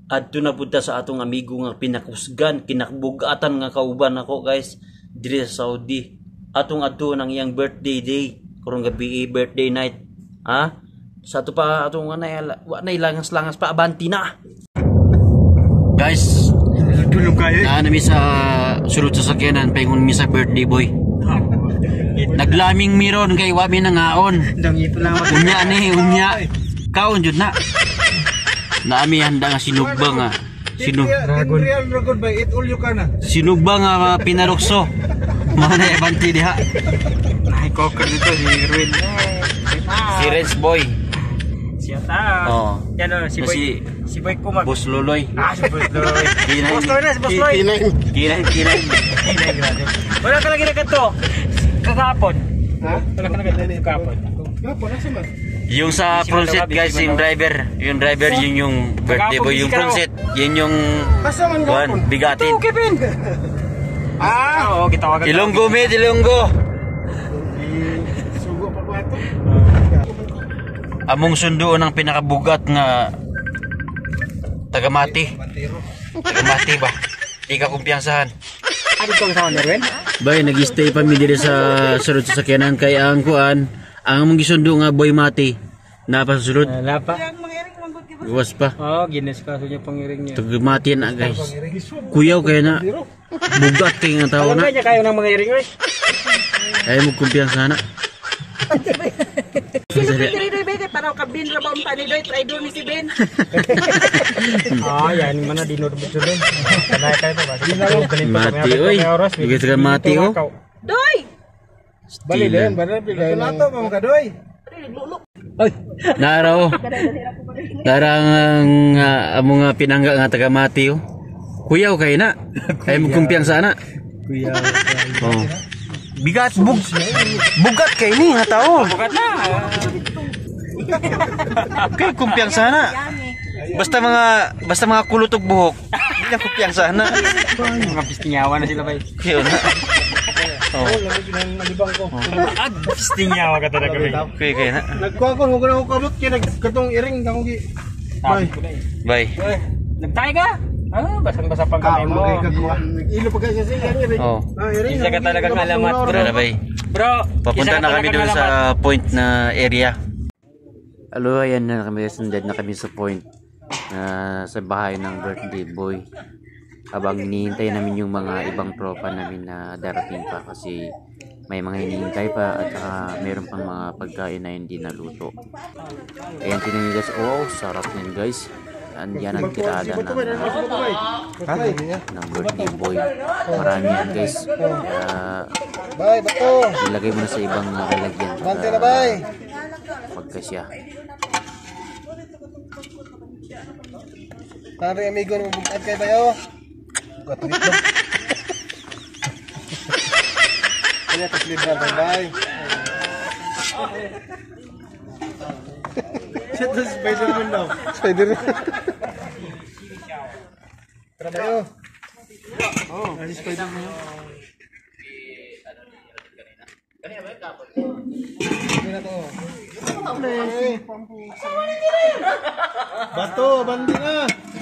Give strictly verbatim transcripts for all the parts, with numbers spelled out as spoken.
adto na punta sa atong amigo nga pinakusgan, kinakbugatan nga kauban ako guys diri sa Saudi. Atong adto nang iyang birthday day, karong gabi birthday night. Ha? Sa ato pa atong anay wa nay langas-langas pa abanti na. Guys, tulog kayo. Na nami sa sulod sa sakyanan paingon mi sa birthday boy. Naglaming miron kay wa mi nangaon. Dangito lang Unya ni unya. Kaon jud na. Naami handa nga sinugba nga. Sinug Dragon. Real Dragon by it all you can. Sinugba nga pinarokso. Mga na abanti diha. Ay cocker dito si Irwin. Si Renz boy. Siya ta. Oh. Yan o, si Boy. Si Si Boy Kumag. Boss Loloy. Ah, si Boy Loy. Kinay. Boss Loy na, si Boss Loy. Kinay. Kinay, kinay. Kinay, grabe. Wala ka lagi na ganito. Kakapon. Ha? Wala ka na ganito kakapon. Kakapon, nasa man? Yung sa front seat guys, yung driver. Yung driver, yun yung birthday boy. Yung front seat, yun yung buwan, bigatin. Ito, Kevin. Ah, oo, kita wagan. Ilonggo, med, Ilonggo. Sugo pa ba ito? Among sundo ng pinakabugat nga tagamati. Tagamati ba? Di ka kumpiyansahan. Ano itong sa Irwin? Bay, nag-stay pa mi diri sa sulod sa sakyanan kay ang kuan, ang among gisundo nga boy mati. Napa sa sulod. Wala pa. Gawas pa. Oo, gines ka. Sunya pangiring niya. Tagamati na guys. Kuyaw kaya na. Bugat kay nga tao Alam na. ba niya kayo ng mga iring, Roy? Ay mo kumpiyansa na. Para kabin ra ba unta ni Doy try do ni si Ben. Ah, yan mana dinur betul din. Kanay kayo ba? Mati oy. Bigay sa mati oh. Doy. Bali din, bali din. Lato mo ka Doy. Oy, naraw. Darang uh, among nga pinangga nga taga mati oh. Kuyaw kay na. Ay mo kumpiyansa na. Kuyaw. Oh. Bigat bug bugat kay ni nga tao. Bukat na. Kay kumpiyansa na. Basta mga basta mga kulot ug buhok. Di na kumpiyansa na. Mga pistingawa na sila bay. Kuyaw na. Oh. Nalibang ko. Ah, pistingawa ka talaga bay. Kuy kay na. Nagkuha ko huwag na ako kabot kaya nagkatong iring kang gi. Bye. Bye. Nagtay ka? Ah, basang-basa pang kamay mo. Ilo pa kasi siya iring. Oh. Isa ka talagang alamat bro. Tara bay. Bro, Papunta na kami doon sa point na area. Alo, ayan na kami. Sundad na kami sa point na sa bahay ng birthday boy. Habang hinihintay namin yung mga ibang tropa namin na darating pa kasi may mga hinihintay pa at saka mayroon pang mga pagkain na hindi naluto. Ayan, tinan nyo guys. Oh, sarap yan guys. Yan ang tirada ng, uh, ng birthday boy. Marami yan guys. Kaya bye, bato. ilagay mo na sa ibang uh, lalagyan Bante na bye. magkasya. Tari amigo ng bugad kay bayo. Gatulit ba? Kaya taslid na bye. Shit, this Spider-Man daw. Spider-Man. Tara bayo. Oh, kasi Spider-Man. Kanina ba kapon? Kanina to. Bato, bandi na.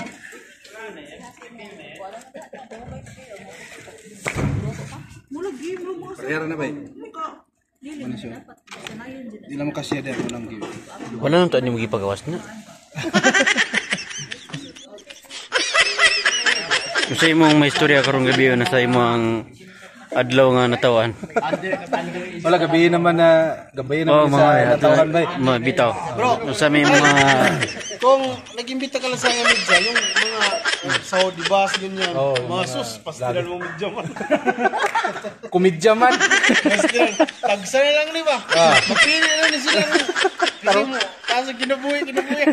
Parehara na ba? Ano siya? Di lang makasya din walang give. Wala nang taon yung magipagawas na. Sa imong may istorya karong gabi na sa imong adlaw nga natawan. Wala gabi naman na gabi naman Oh, sa mga natawan ba? mga bitaw. Sa may mga Kung nag-imbita ka lang sa mga medya, yung mga uh, Saudi bus, ganyan, Oh, mga sus, pastilan mo medya man. Komedya man. Pastilan, tagsa na lang, di ba? Ah. Mapili na na sila. Kasi mo, kaso kinabuhi, kinabuhi.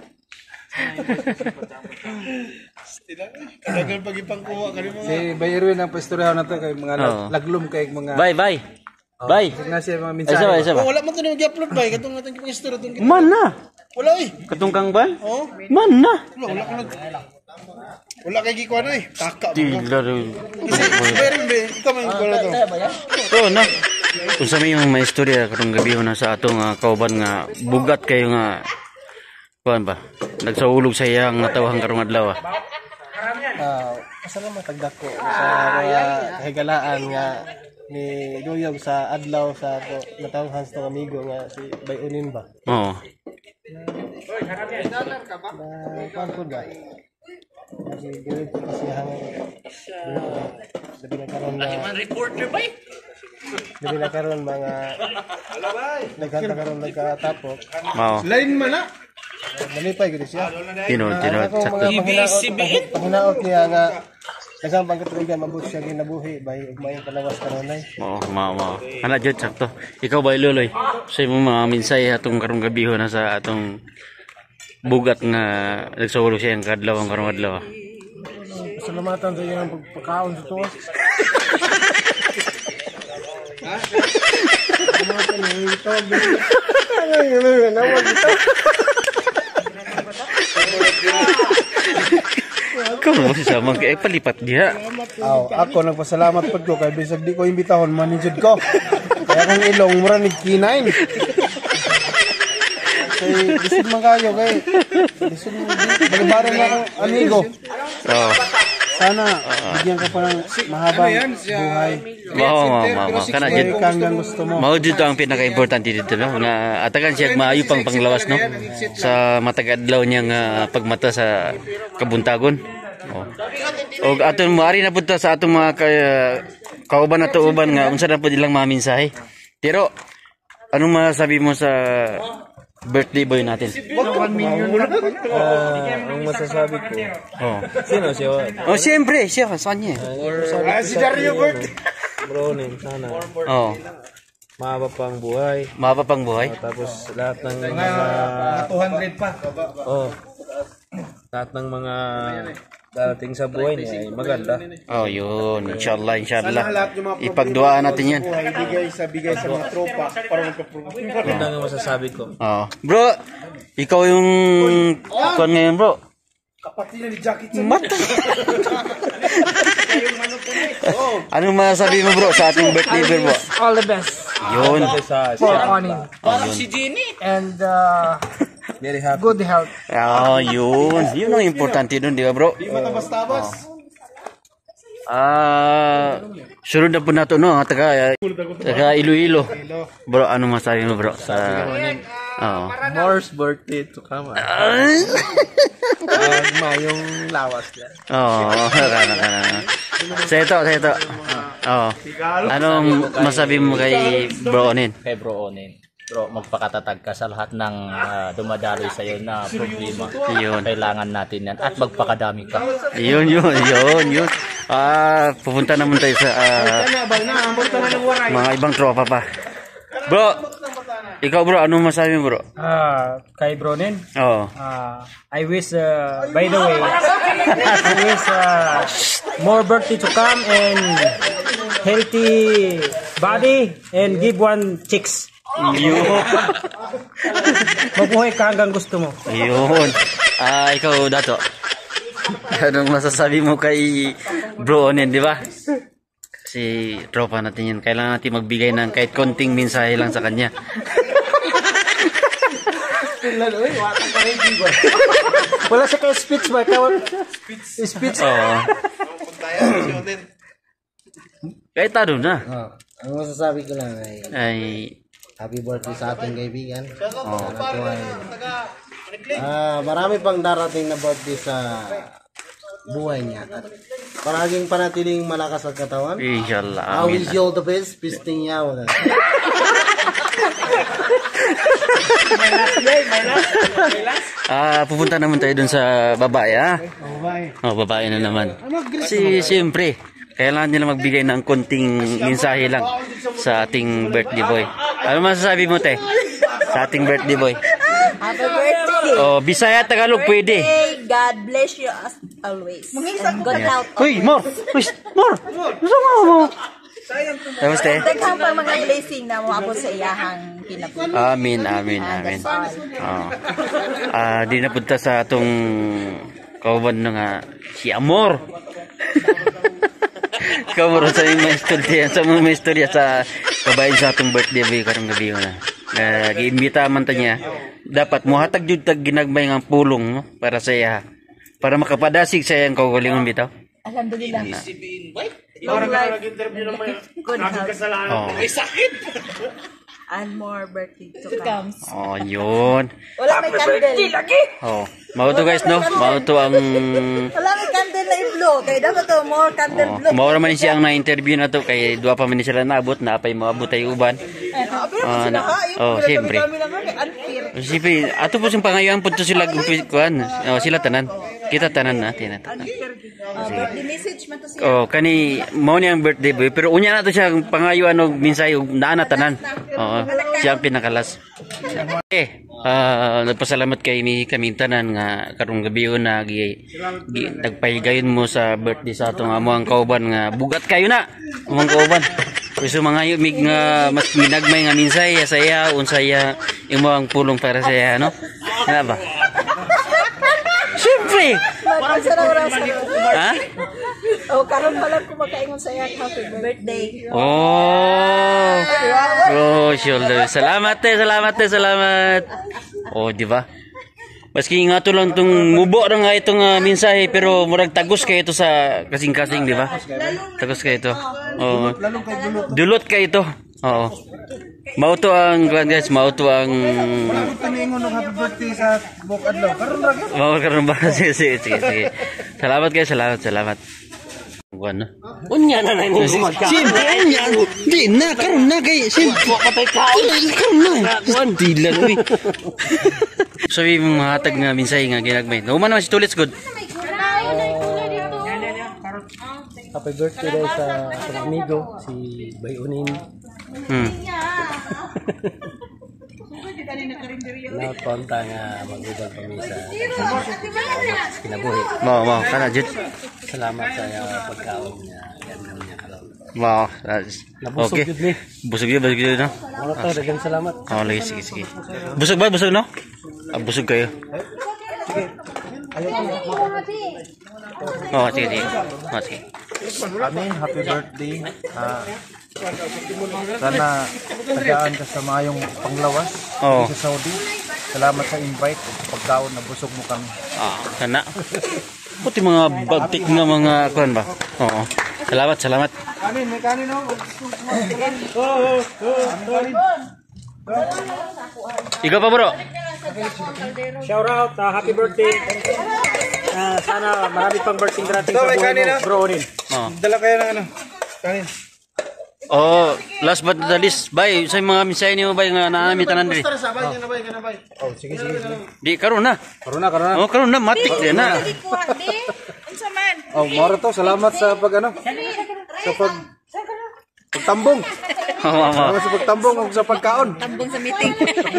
Pastilan, kadagal pag ipangkuha ka rin mga. Si Bayerwin ang pastoryahan na to kay mga lag- Oo. laglum kay mga bye bye. Bye. Sige na siya mga Ay mensahe. sa ba, isa Oh, ba? wala man ito na mag-upload ba? Katong natin kipag-istorya itong kita. Man na. Wala eh. Katungkang ba? Oh, Man na. wala, wala ka nag... Wala kay gikuha na eh. Taka mo. Tila rin. Kasi, meron ba? Ikaw may gikuha na to. Oo na. Kung sa may mga may istorya karong gabi na sa atong uh, kauban nga bugat kayo nga kuan ba? Nagsaulog sa iyang natawhang karong adlaw. Ah, pasalamat tagdako sa mga kahigalaan nga ni Duyog sa adlaw sa to natawhan sa amigo nga si Bayunin ba. Oo. Na kuan po ba? Kasi gawin po kasi hang labi na karon na reporter ba? Labi na karon mga naghanda karon nagkatapok. Oo. Lain man na. Malipay gid siya. Tinod, tinod. Sakto. Panginaot niya nga kasang pagkatuligan mabuti siya ginabuhi bay ug may palawas kanunay. Oo, mao mao. Ana jud sakto. Ikaw ba Luloy? Sa imong mga minsay atong karong gabiho na sa atong bugat nga nagsaulog siya ang kadlaw ang karong adlaw. Pasalamatan sa iyang pagpakaon sa tuwa. Ha? Pasalamatan sa iyang Ikaw mo si Samang kaya palipat diha. Aw, ako nagpasalamat pud ko kay bisag di ko imbitahon manijud ko. Kaya kung ilong mura ni kinain. Kay bisag man kayo kay bisag balibaran nga ang amigo. Oo. Sana bigyan ka pa ng mahabang buhay. Mao mao mao. Kana jud Kang ang gusto mo. mao jud ang pinaka-importante dito no nga atagan siya maayo pang panglawas no sa matag adlaw niya nga pagmata sa kabuntagon. Oh. Og aton maari na pud ta sa atong mga ka, kauban nato uban nga unsa na pud ilang mga mensahe. Pero anong masasabi mo sa birthday boy natin? Uh, ang masasabi ko. Oh. Sino siya? Oh, siyempre, siya saan niya? Ah, si Dario Bert. Bro, nin sana. Oh. Mahaba pang buhay. Mahaba pang buhay. Tapos lahat ng mga two hundred pa. Oh. Lahat ng mga darating sa buhay niya ay maganda. Oh, yun. Inshallah, inshallah. Ipagduaan natin yan. Bigay sa bigay sa mga tropa para magka-promote. Ito ang masasabi ko. Oh. Bro, ikaw yung kuan ngayon, bro. Kapatid ni Jackie Chan. Mata. Anong masasabi mo, bro, sa ating birthday, bro? All the best Yun. for Onin. Oh, yun. And uh, Very happy. good health. Oh, yun. Yun ang importante dun, di ba, bro? Di matabas-tabas. Ah, sunod na po na to, no? Taga, taga Iloilo. Bro, ano masabi mo, bro? Sa... Oh. Moore's birthday to come. Ay! Ma, yung lawas niya. Oo, oh, kana kana. Sa ito, sa ito. Oo. Anong masabi mo kay Bro Onin? Kay Bro Onin. Bro, magpakatatag ka sa lahat ng uh, dumadaloy sa iyo na problema. Yun. Kailangan natin yan. At magpakadami ka. Yun, yun, yun, yun. Ah, pupunta naman tayo sa ah, mga ibang tropa pa. Bro, ikaw bro, ano masabi mo, bro? Uh, kay Bronin, Oo. uh, I wish, uh, by the way, I wish uh, more birthday to come and healthy body and give one chicks. Yun. Mabuhay ka hanggang gusto mo. Yun. Ah, ikaw dato. Anong masasabi mo kay Bro Onin, di ba? Si tropa natin yun. Kailangan natin magbigay ng kahit konting mensahe lang sa kanya. Wala siya kay speech ba? Kawag speech. Oo. Kahit ano na. Oh, ang masasabi ko lang ay Ay, happy birthday sa ating kaibigan. Oh. Ah, marami pang darating na birthday sa buhay niya. At paraging panatiling malakas ang katawan. inshallah. I Amin. wish you all the best. Pisting yaw. Ah, pupunta naman tayo dun sa babae, ha? Oh, babae na naman. Si, siyempre, kailangan nila magbigay ng konting mensahe lang sa ating birthday boy. Ano masasabi mo, te? Sa ating birthday boy. Happy birthday! Oh, Bisaya, Tagalog, pwede. God bless you as always. And good health. Uy, more! Uy, more! Gusto mo mo? Tapos, te? Daghang pang mga blessing na moabot sa iyahang kinabuhi. Amin, amin, amin. Oh. Ah, di napunta sa atong kauban na nga si Amor. Kamuro sa mga istorya, sa mga istorya sa kabayan sa atong birthday boy karong gabi na. Uh, giimbita man ta niya. Dapat muhatag jud tag ginagmay nga pulong no para sa iya. Para makapadasig sa iyang kaugalingon bitaw. Alhamdulillah. Long life. Good health. Oh. And more birthday to come. Oh, yun. Wala may candle. Oh, mao to guys no. Mao to ang Wala may candle na i-blow. Kaya dapat to more candle oh, blow. mao ra man siya ang na-interview na to kay duha pa man ni sila naabot na apay moabot ay uban. Ah, na- oh, siyempre. Siyempre, ato po siyang pangayoan po to sila kuan. Oh, sila tanan. Kita tanan na, tinatanan. Uh, birthday message man to siya. Oh, kani mao ni ang birthday boy pero unya na to siya pangayoan og minsay og naana tanan. Oo, siya ang pinakalas. Eh, ah, nagpasalamat kay ni kaming tanan nga karong gabi na gi, gi nagpahigayon mo sa birthday sa atong amo ang kauban nga bugat kayo na. Among kauban. Gusto mga mig nga mas minagmay nga minsay sa iya unsaya imo ang pulong para sa iya no. Ano ba? Siyempre. Ha? Oh, karon pa lang kumakaingon sa iya happy birthday. Oh. Oh, shoulder. Salamat te, salamat te, salamat. Oh, di ba? Maski nga to lang tong mubo ra nga itong uh, mensahe pero murag tagos kay ito sa kasing-kasing, di ba? Tagos kay ito. Oh. Dulot kay ito. Oo. Mao to ang guys, mao to ang Tumingon ng happy birthday sa buong adlaw. Karon ra gyud. mao karon ba sige sige sige. sige. Salamat guys, salamat, salamat. Ano? Unya na na ni gumagka. Siyempre, unya. Di na, karon na kay siyempre. Patay ka. Karon na. Dilan, uy. Sabi mong mahatag nga minsay nga ginagmay. Human naman si Tulits good. Happy birthday daw sa aking amigo, si Bayunin. Hmm. Nakonta nga mag-ubal kami sa kinabuhi. Mau, mau, kana jud. Salamat sa uh, pagkaon niya. Ganda niya kalong. Mau. Nabusog Okay. yun ni. Busog yun, busog yun, no? Wala to, dagang salamat. Oh, lagi, sige, sige. Busog ba? Busog, no? Ah, busog kayo. Oh, sige, sige. Oh, sige. Amin, happy birthday. Ah, sana tagaan ka sa mayong panglawas Oh. sa Saudi. Salamat sa invite at pagkaon na busog mo kami. Ah, kana. Puti mga bagtik nga mga kuan ba? Oo. Salamat, salamat. Kanin, may kanin no? Ikaw pa, bro. Shout out, uh, happy birthday. Uh, sana marami pang birthday darating sa buhay mo, bro Onin. Oh. Dala kayo ng ano? Kanin. Oh, last but not the least, bay, sa mga misay niyo bay nga naami tanan diri. Oh, sige, sige. Di karon na. Karon na, karon na. Oh, karon na matik din na. Oh, moro to. Salamat sa pag ano? Sa pag pagtambong. Oh, mama. Salamat sa pagtambong ug sa pagkaon. Tambong sa meeting.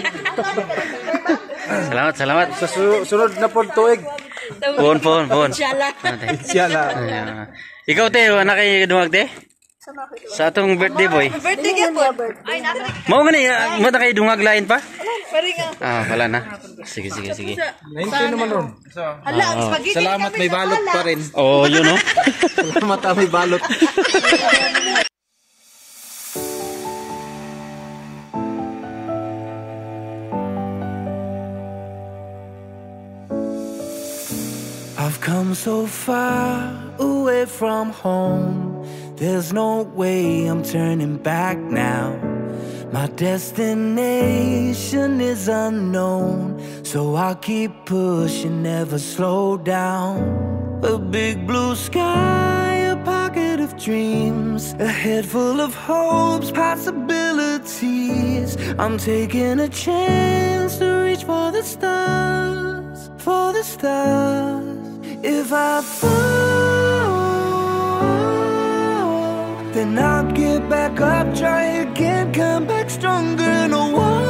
Salamat, salamat. Sa su- sunod na pod tuig. Pon, pon, pon. Inshallah. Inshallah. Ayan. Ikaw te, wala kay duwag te? Sa atong birthday boy. Birthday ka po. Ay, nasa. Mao gani, mo na kay dungag lain pa? Paringa. Ah, wala na. Sige, sige, sige. nineteen naman ron. Hala, ang spaghetti. Salamat, may balot pa rin. Oh, yun no. Salamat, ah, may balot. I've come so far away from home. There's no way I'm turning back now. My destination is unknown, so I'll keep pushing, never slow down. A big blue sky, a pocket of dreams, a head full of hopes, possibilities. I'm taking a chance to reach for the stars, for the stars. If I fall, then I'll get back up, try again, come back stronger. No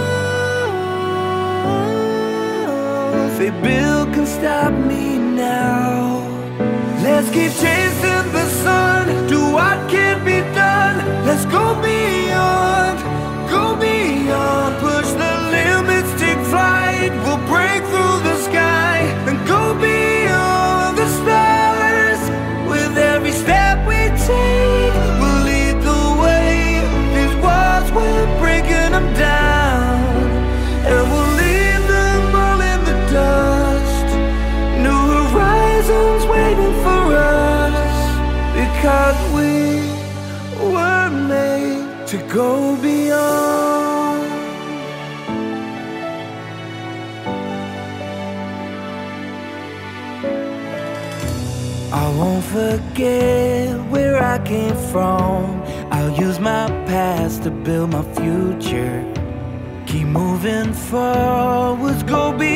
walls they build can stop me now. Let's keep chasing the sun, do what can be done. Let's go beyond, go beyond, push the limits, take flight. We'll break through the sky and go beyond the stars. With every step we take, we'll lead the way. These walls, we're breaking them down. go beyond. I won't forget where I came from. I'll use my past to build my future. Keep moving forwards, go beyond.